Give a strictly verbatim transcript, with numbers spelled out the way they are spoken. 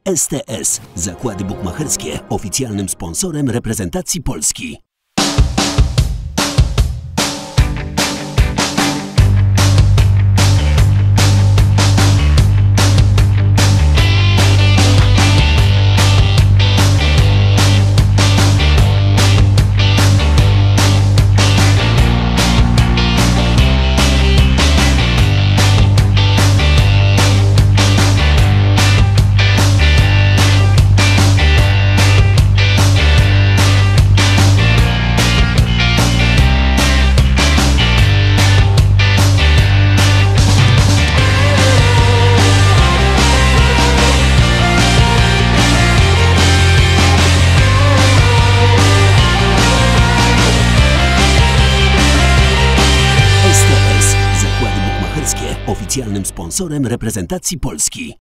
S T S – Zakłady Bukmacherskie, oficjalnym sponsorem reprezentacji Polski. S T S – Zakłady Bukmacherskie, oficjalnym sponsorem reprezentacji Polski.